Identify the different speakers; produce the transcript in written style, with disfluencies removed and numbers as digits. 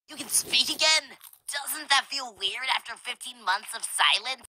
Speaker 1: You can speak again? Doesn't that feel weird after 15 months of silence?